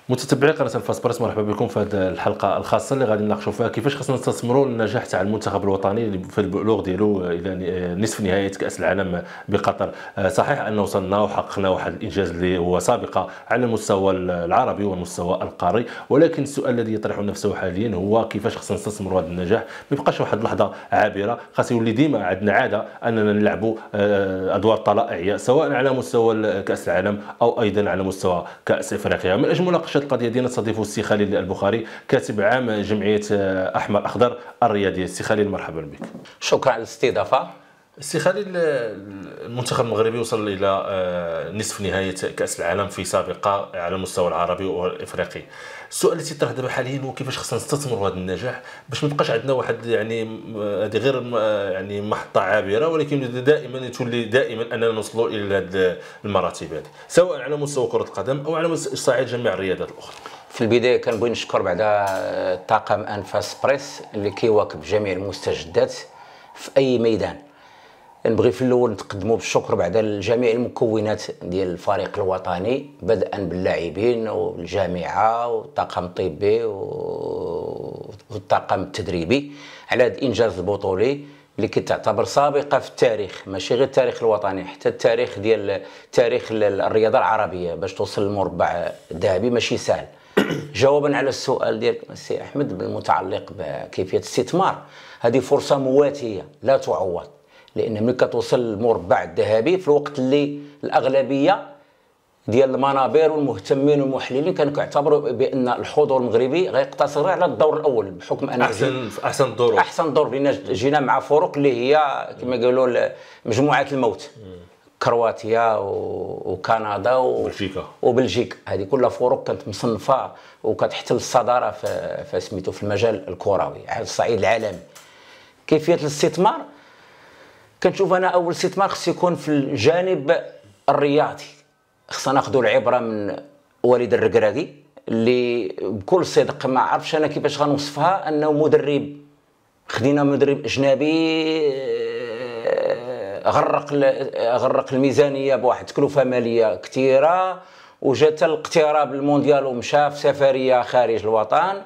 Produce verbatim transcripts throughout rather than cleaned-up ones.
متتبعي قناه الفاس بريس، مرحبا بكم في هذه الحلقه الخاصه اللي غادي نناقشوا فيها كيفاش خصنا نستثمروا النجاح تاع المنتخب الوطني في البلوغ ديالو الى نصف نهائي كاس العالم بقطر. صحيح ان وصلنا وحققنا واحد الانجاز اللي هو سابقه على المستوى العربي والمستوى القاري، ولكن السؤال الذي يطرح نفسه حاليا هو كيفاش خصنا نستثمروا هذا النجاح. ما يبقاش واحد اللحظه عابره، خاص يولي ديما عندنا عاده اننا نلعبوا ادوار طلائعيه سواء على مستوى كاس العالم او ايضا على مستوى كاس افريقيا. من اجل مناقشه القضيه ديالنا نستضيف السي خليل البخاري، كاتب عام جمعيه احمر اخضر الرياضيه. السي خليل مرحبا بك. شكرا على الاستضافه. السي خليل، المنتخب المغربي وصل الى نصف نهائي كاس العالم في سابقه على المستوى العربي والافريقي. السؤال اللي تيطرح دابا حاليا هو كيفاش خصنا نستثمروا هذا النجاح باش ما يبقاش عندنا واحد يعني هذه غير يعني محطه عابره، ولكن دائما تولي دائما اننا نوصلوا الى هذه المراتب هذه سواء على مستوى كره القدم او على صعيد جميع الرياضات الاخرى. في البدايه كنبغي نشكر بعدا طاقم انفاس بريس اللي كيواكب جميع المستجدات في اي ميدان. نبغي في الاول نتقدموا بالشكر بعد لجميع المكونات ديال الفريق الوطني، بدءا باللاعبين والجامعه والطاقم الطبي والطاقم التدريبي على هذا الانجاز البطولي اللي كتعتبر سابقه في التاريخ، ماشي غير التاريخ الوطني، حتى التاريخ ديال تاريخ الرياضه العربيه باش توصل للمربع الذهبي ماشي سهل. جوابا على السؤال ديال السي احمد المتعلق بكيفيه الاستثمار، هذه فرصه مواتيه لا تعوض، لان ملي كتوصل للمربع الذهبي في الوقت اللي الاغلبيه ديال المنابر والمهتمين والمحللين كانوا كيعتبروا بان الحضور المغربي غيقتصر على الدور الاول بحكم ان احسن احسن الظروف احسن دور لان جينا مع فرق اللي هي كما يقولوا مجموعه الموت، كرواتيا وكندا وبلجيكا وبلجيكا هذه كلها فرق كانت مصنفه وكتحتل الصداره في في سميتو في المجال الكروي على الصعيد العالمي. كيفيه الاستثمار كنشوف انا اول استثمار خص يكون في الجانب الرياضي. خصنا ناخذوا العبره من والد الركراكي اللي بكل صدق ما عرفش انا كيفاش غنوصفها، انه مدرب خدينا مدرب اجنبي غرق غرق الميزانيه بواحد تكلفه ماليه كثيره، وجات الاقتراب المونديال ومشى في سفريه خارج الوطن،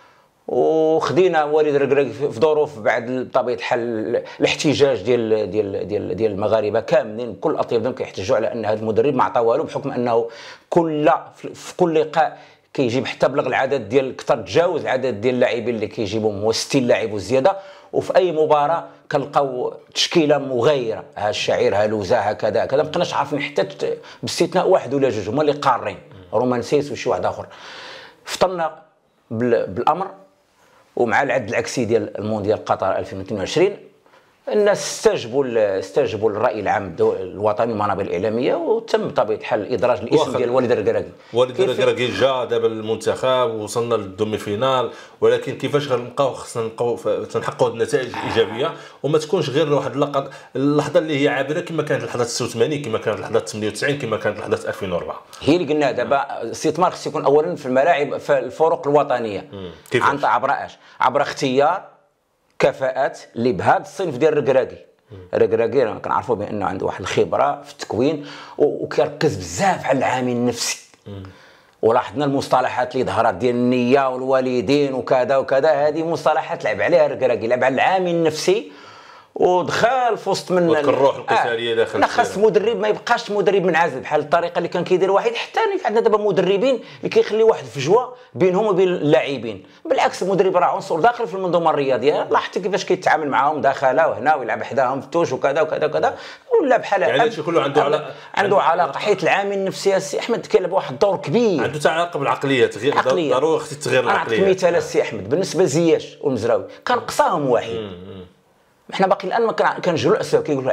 وخدينا والد الركراكي في ظروف بعد بطبيعه الحال الاحتجاج ديال ديال ديال ديال المغاربه كاملين بكل الاطياف ديالهم كيحتجوا على ان هذا المدرب ما عطا والو، بحكم انه كل في كل لقاء كيجيب حتى بلغ العدد ديال اكثر تجاوز العدد ديال اللاعبين اللي كيجيبهم هو ستين لاعب وزياده، وفي اي مباراه كنلقاو تشكيله مغايره، ها الشعير هلوزه هكذا هكذا، ما بقيناش عارفين حتى باستثناء واحد ولا جوج هما اللي قارين، رومانسيس وشي واحد اخر. فطنا بالامر ومع العد العكسي ديال المونديال قطر ألفين واثنين وعشرين الناس استجبوا استجبوا للراي العام الوطني والمنابر الاعلاميه، وتم بطبيعه الحال ادراج الاسم ديال والد الركراكي. والد الركراكي جا دابا المنتخب ووصلنا للدومي فينال، ولكن كيفاش غنبقاو خصنا نبقاو تنحققوا النتائج الايجابيه وما تكونش غير واحد اللحظه اللحظه اللي هي عابره كما كانت لحظه ستة وثمانين، كما كانت لحظه ثمانية وتسعين، كما كانت لحظه ألفين وأربعة. هي اللي قلنا دابا الاستثمار خص يكون اولا في الملاعب في الفرق الوطنيه عن عبر اش عبر اختيار كفاءات اللي بهذا الصنف ديال الركراكي. الركراكي كنعرفوا بانه عنده واحد الخبره في التكوين وكيركز بزاف على العامل النفسي، ولاحظنا المصطلحات اللي ظهرت ديال النيه والوالدين وكذا وكذا، هذه مصطلحات لعب عليها الركراكي، لعب على العامل النفسي ودخل في وسط من الروح القتاليه آه. داخل. خاص مدرب ما يبقاش مدرب منعزل بحال الطريقه اللي كان كيدير واحد. حتى عندنا دابا مدربين اللي كيخلي واحد فجوه بينهم وبين اللاعبين، بالعكس المدرب راه عنصر داخل في المنظومه الرياضيه. لاحظت كيفاش كيتعامل معاهم داخله وهنا ويلعب حداهم في التوش وكذا وكذا وكذا، ولا بحال يعني هادشي كله عنده علاقه عنده علاقه حيت العامل النفسي السي احمد كيلعب واحد الدور كبير، عنده تعاقب العقليه، تغيير ضروري خص تغير العقليه. نعطيك مثال السي احمد بالنسبه لزياش والمزراوي كان قصاهم واحد، احنا باقي الان ما كنجروا الاسباب كيقول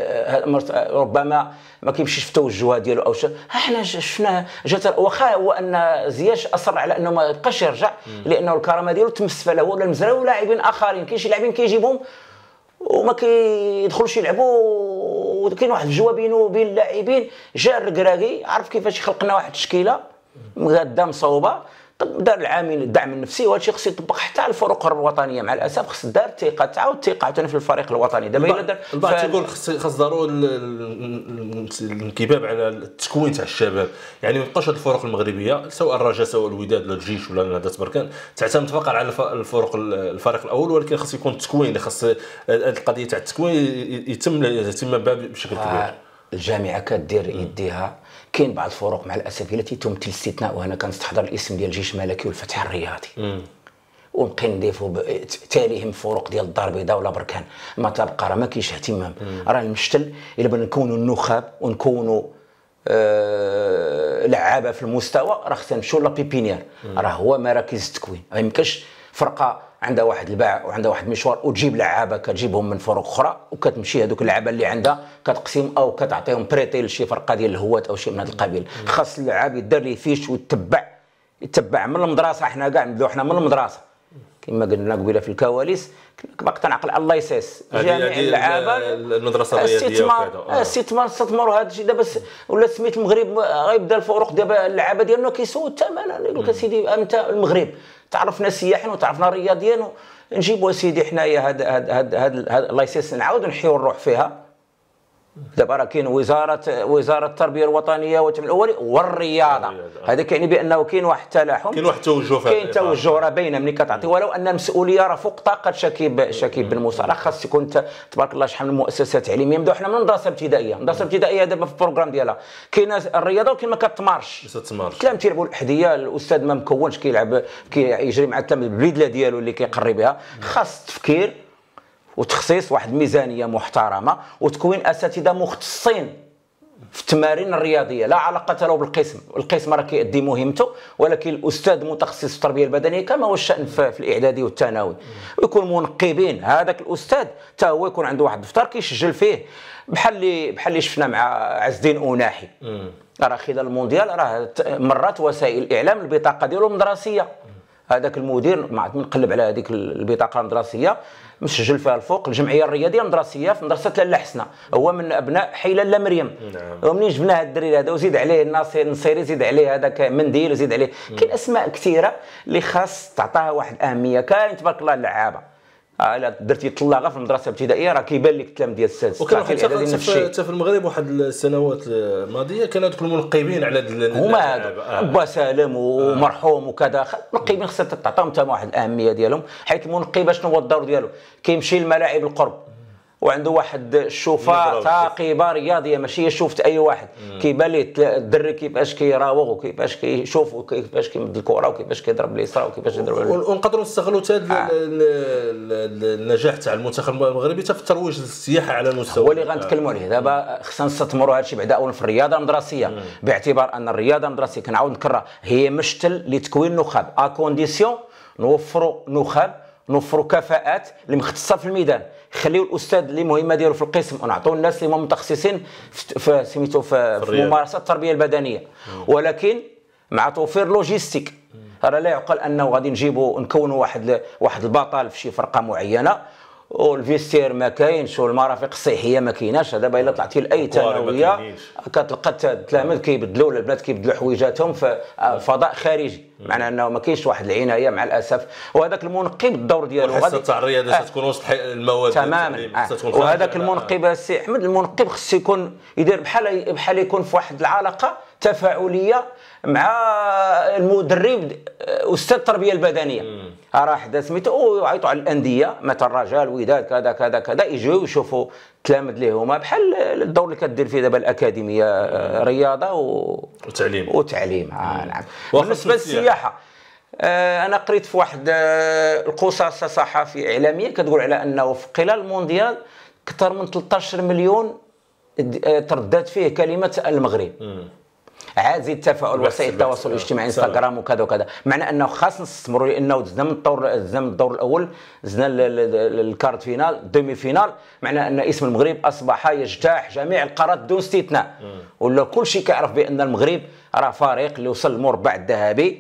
ربما ما كيمشيش في التوجه ديالو او شيء. احنا شفنا جات واخا هو ان زياش اصر على انه ما يبقاش يرجع لانه الكرامه ديالو تمس له هو ولا المزراوي ولاعبين اخرين. كاين شي لاعبين كيجيبهم وما كيدخلوش يلعبوا، وكاين واحد الجوه بينه وبين اللاعبين. جا الركراكي عرف كيفاش يخلق لنا واحد التشكيله مغاده مصوبه دار العامل الدعم النفسي، وهذا الشيء خصو يطبق حتى على الفرق الوطنيه. مع الاسف خص دار الثقه، تعاود الثقه عاوتاني في الفريق الوطني. دابا الا دار البعض تيقول خص خص ضروري الانكباب على التكوين تاع الشباب، يعني ما يبقاش هاد الفرق المغربيه سواء الرجاء سواء الوداد ولا الجيش ولا نهضه بركان تعتمد فقط على الفرق الفريق الاول، ولكن خص يكون التكوين، خص هذه القضيه تاع التكوين يتم الاهتمام بها بشكل كبير. الجامعه كدير يديها. كاين بعض الفروق مع الاسف التي تمثل الاستثناء، وهنا كنستحضر الاسم ديال الجيش الملكي والفتح الرياضي، ونبقي نضيفوا تاليهم فروق ديال الدار البيضاء ولا بركان، ما تبقى راه ما كاينش اهتمام. راه المشتل الا بغينا نكونوا النخب ونكونوا آه لعابه في المستوى، راه خصنا نمشيو لا بيبينيير، راه هو مراكز التكوين. ما يمكنش فرقه عندها واحد الباع وعندها واحد المشوار وتجيب لعابه كتجيبهم من فرق اخرى وكتمشي هذوك اللعابه اللي عندها كتقسم او كتعطيهم بريتي لشي فرقه ديال الهواة او شي من هذا القبيل. خاص اللعاب يدار ليه فيش ويتبع يتبع من المدرسه. حنا كاع نبداو حنا من المدرسه كما قلنا قبيله في الكواليس. باقي تنعقل على اللايسيس جميع اللعابه المدرسه الرياضيه وكذا استثمار استثمروا هذا الشيء. دابا ولا سميت المغرب غيبدا الفروق دابا اللعابه ديالنا كيسووا الثمن. يقول لك سيدي انت المغرب تعرفنا سياحيا وتعرفنا رياضيا، نجيبوا سيدي حنايا هذا هذا هذا اللايسيس نعاودوا نحيوا الروح فيها. دابا راه كاين وزاره وزاره التربيه الوطنيه والتعليم الاولي والرياضه، هذا كيعني بانه كاين واحد التلاحم، كاين واحد التوجه، كاين توجه راه باينه ملي كتعطي. ولو ان المسؤوليه راه فوق طاقه شكيب شكيب بن موسى. راه خاص يكون تبارك الله شحال من مؤسسات تعليميه. نبداو حنا من المدرسه الابتدائيه. المدرسه الابتدائيه دابا في البروغرام ديالها كاينه الرياضه ولكن ما كتمارش. التلاميذ تيلعبوا الاحذيه، الاستاذ ما مكونش كيلعب كيجري مع التلاميذ بالبليدله ديالو اللي كيقري بها. خاص تفكير وتخصيص واحد الميزانيه محترمه وتكوين اساتذه مختصين في التمارين الرياضيه لا علاقه له بالقسم. القسم راه كيأدي مهمته، ولكن الاستاذ متخصص في التربيه البدنيه كما هو الشان في الاعدادي والثانوي، ويكون منقبين. هذاك الاستاذ حتى هو يكون عنده واحد الدفتر كيسجل فيه، بحال اللي بحال اللي شفنا مع عز الدين أوناحي. راه خلال المونديال راه مرات وسائل الاعلام البطاقه ديالو مدرسيه. هذاك المدير ما نقلب على هذيك البطاقه المدرسيه مسجل فيها الفوق الجمعيه الرياضيه المدرسيه في مدرسه لاله حسنه، هو من ابناء حي لاله مريم. نعم. ومنين جبنا هذا الدري هذا وزيد عليه الناصر النصيري، زيد عليه هذاك منديل، وزيد عليه كاين اسماء كثيره اللي خاص تعطاها واحد الاهميه. كاين تبارك الله اللعابه الا درتي طلاقه في المدرسه الابتدائيه راه كيبان لك التلام ديال السادس. وكان حتى في المغرب واحد السنوات الماضيه كان هذوك المنقبين على هما هذو با سالم ومرحوم وكذا. المنقبين خصها تعطيهم حتى واحد الاهميه ديالهم، حيت المنقب شنو هو الدور ديالو؟ كيمشي للملاعب القرب وعنده واحد الشوفه ثاقبه رياضيه، ماشي شوفت اي واحد. كيبان ليه الدري كيفاش كيراوغ وكيفاش كيشوف وكيفاش كيمد الكره وكيفاش كيضرب اليسرى وكيفاش يضرب. ونقدروا نستغلوا حتى هذا النجاح تاع المنتخب المغربي حتى في الترويج للسياحه على المستوى هو اللي غنتكلموا عليه دابا. خصنا نستثمروا هذا الشيء بعدا اولا في الرياضه المدرسيه، باعتبار ان الرياضه المدرسيه كنعاود نكرر هي مشتل لتكوين نخب ا كونديسيون نوفروا نخب نوفروا كفاءات اللي مختصه في الميدان. خليو الاستاذ اللي مهمه ديالو في القسم ونعطيو الناس اللي هما متخصصين في سميتو في, في ممارسه التربيه البدنيه، ولكن مع توفير لوجيستيك. راه لا يعقل انه غادي نجيبوا نكونوا واحد واحد البطل في شي فرقه معينه والفيستير ما كاينش والمرافق الصحيه ما كايناش. دابا الا طلعتي لاي ثانويه كتلقى التلاميذ كيبدلوا ولا البنات كيبدلوا حويجاتهم في فضاء خارجي، معنى انه ما كاينش واحد العنايه مع الاسف. وهذاك المنقب الدور ديالو غادي تاع الرياضه آه تكون وسط المواد تماما. آه وهذاك المنقب السي احمد المنقب خص يكون يدير بحال بحال يكون في واحد العلاقه تفاعليه مع المدرب استاذ التربيه البدنيه. راه حدا سميتو يعيطوا على الانديه مثلا الرجال وداد كذا كذا كذا، يجيو يشوفوا التلاميذ اللي هما بحال الدور اللي كدير فيه دابا الاكاديميه رياضه و... وتعليم وتعليم. آه نعم. بالنسبه للسياحه آه انا قريت في واحد آه القصاص صحفي اعلاميه كتقول على انه في خلال المونديال اكثر من ثلاثة عشر مليون ترددت فيه كلمه المغرب. عاد زيد تفاعل وسائل التواصل الاجتماعي انستغرام وكذا وكذا. معنى انه خاص نستثمروا لانه دزنا من الدور دزنا من الدور الاول، دزنا الكارت فينال دومي فينال، معنى ان اسم المغرب اصبح يجتاح جميع القارات دون استثناء. ولا كل شيء كيعرف بان المغرب راه فريق اللي وصل للمربع الذهبي.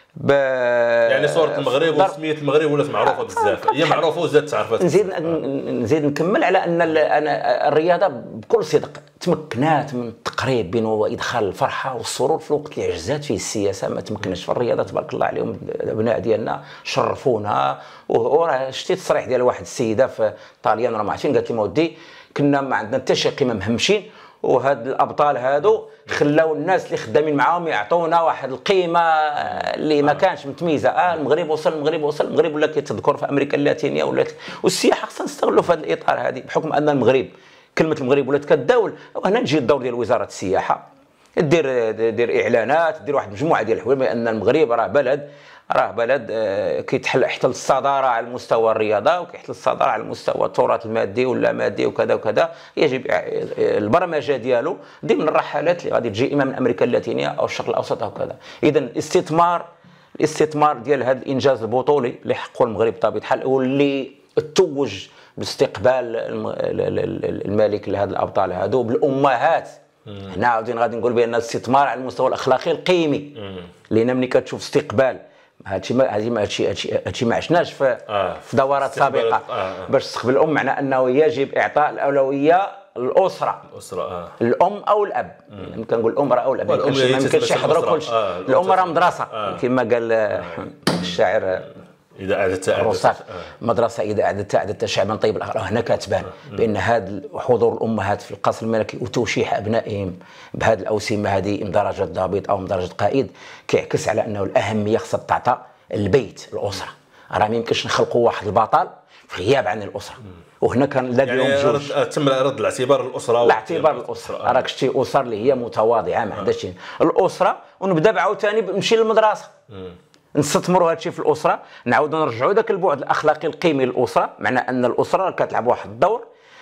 ب... يعني صورة المغرب وسمية المغرب ولات معروفة بزاف، هي معروفة وزادت تعرفات. نزيد نزيد نكمل على ان انا الرياضه بكل صدق تمكنات من التقريب بين وادخال الفرحه والسرور في الوقت اللي عجزات فيه السياسه. ما تمكنش في الرياضه تبارك الله عليهم الابناء ديالنا شرفونا. وراه شتي التصريح ديال واحد السيده في طاليان راه ما عرفتش قالت لي ما ودي كنا ما عندنا حتى شي قيمه مهمشين، وهاد الابطال هادو خلاو الناس اللي خدامين معاهم يعطونا واحد القيمه اللي ما كانش متميزه. اه المغرب وصل المغرب وصل المغرب ولا كيتذكر في امريكا اللاتينيه ولات. والسياحه خصنا نستغلوا في هذا الاطار هذه بحكم ان المغرب كلمه المغرب ولات كتداول. وهنا نجي الدور ديال وزاره السياحه دير دير اعلانات دير واحد المجموعه ديال الحوايج بان المغرب راه بلد راه بلد كيتحل يحتل الصداره على المستوى الرياضه وكيحتل الصداره على المستوى التراث المادي ولا مادي وكذا وكذا. يجب البرمجه ديالو ضمن الرحلات اللي غادي تجي اما من امريكا اللاتينيه او الشرق الاوسط او كذا. اذا الاستثمار الاستثمار ديال هذا الانجاز البطولي اللي حققه المغرب بطبيعه الحال واللي توج باستقبال الملك لهذا الابطال هذو بالامهات. هنا عاودين غادي نقول بان الاستثمار على المستوى الاخلاقي القيمي، لان ملي كتشوف استقبال هادشي ما هادشي ما هادشي هادشي ما عشناش في آه في دورات سابقه. آه آه. باش تستقبل الام معناه انه يجب اعطاء الاولويه للاسره، الاسره آه. الام او الاب. يعني كنقول الام راه او الاب ما يمكنش يحضروا كلشي. آه. الام راه مدرسه آه. كما قال آه. الشاعر اذا اعددت اعددت مدرسه اذا اعددت اعددت شعبا طيب الاخلاق. هنا كتبان بان هذا حضور الامهات في القصر الملكي وتوشيح ابنائهم بهذه الاوسمه هذه من درجه ضابط او من درجه قائد كيعكس على انه الاهميه خصها تعطى البيت الاسره. راه ما يمكنش نخلقوا واحد البطل في غياب عن الاسره. وهنا كنلاقيهم يعني بجوج. تم رد الاعتبار الاسره الاعتبار الاسره. راك شتي اسر اللي هي متواضعه ما عندهاش الاسره. ونبدا بعاوتاني نمشي للمدرسه نستثمروا هادشي في الاسره، نعاودوا نرجعوا ذاك البعد الاخلاقي القيمي للاسره، معنى ان الاسره كتلعب واحد الدور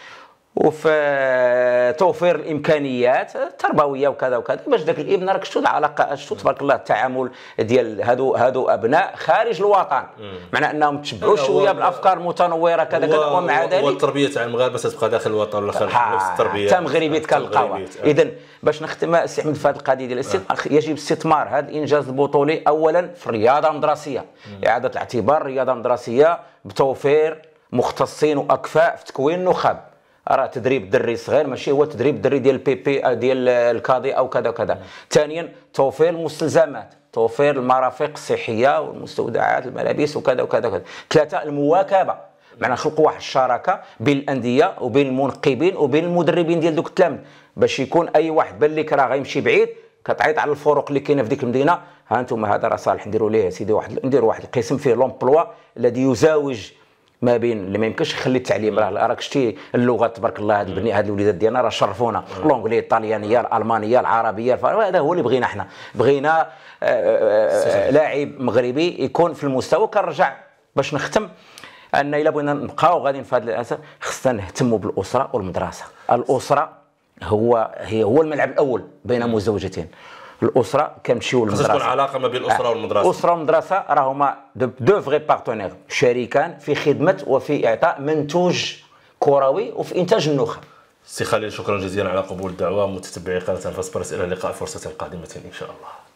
وفي توفير الامكانيات التربويه وكذا وكذا باش ذاك الابن راك شفتوا العلاقه شفتوا تبارك الله التعامل ديال هادو هادو ابناء خارج الوطن، معنى انهم تشبعوا شويه بالافكار المتنوره كذا كذا. ومع ذلك والتربيه تاع المغاربه تتبقى داخل الوطن ولا خارج نفس التربيه حتى مغربي كنلقاوها. اذا باش نختم السي احمد في هذه القضيه ديال الاستثمار يجب استثمار هذا الانجاز البطولي اولا في الرياضه المدرسيه، اعاده الاعتبار الرياضه المدرسيه بتوفير مختصين واكفاء في تكوين النخب. راه تدريب الدري الصغير ماشي هو تدريب الدري ديال البي بي ديال الكادي او كذا وكذا. ثانيا توفير المستلزمات، توفير المرافق الصحيه والمستودعات الملابس وكذا وكذا وكذا. ثلاثه المواكبه، معنى نخلقوا واحد الشراكه بين الانديه وبين المنقبين وبين المدربين ديال دوك التلامذ باش يكون اي واحد بان لك راه غيمشي بعيد كتعيط على الفروق اللي كاينه في ديك المدينه. ها انتم هذا راه صالح نديروا ليه سيدي واحد نديروا واحد القسم فيه لومبلوا الذي يزاوج ما بين اللي ما يمكنش يخلي التعليم. راه راك شتي اللغه تبارك الله هاد البني هاد الوليدات ديالنا راه شرفونا الانجليه الطليانيه الالمانيه العربيه. هذا هو اللي بغينا حنا. بغينا لاعب مغربي يكون في المستوى. كنرجع باش نختم ان الا بغينا نبقاو غاديين في هذا الاساس خصنا نهتموا بالاسره والمدرسه. الاسره هو هي هو الملعب الاول بين مزوجتين. الاسره كنمشيو للمدرسه خصها تكون علاقه ما بين الاسره والمدرسه. الاسره والمدرسه راهما دو فغي بارتنير شريكان في خدمه وفي اعطاء منتوج كروي وفي انتاج النخب. سي خليل شكرا جزيلا على قبول الدعوه. متتبعي قناه الفاسبرس الى اللقاء فرصه قادمه ان شاء الله.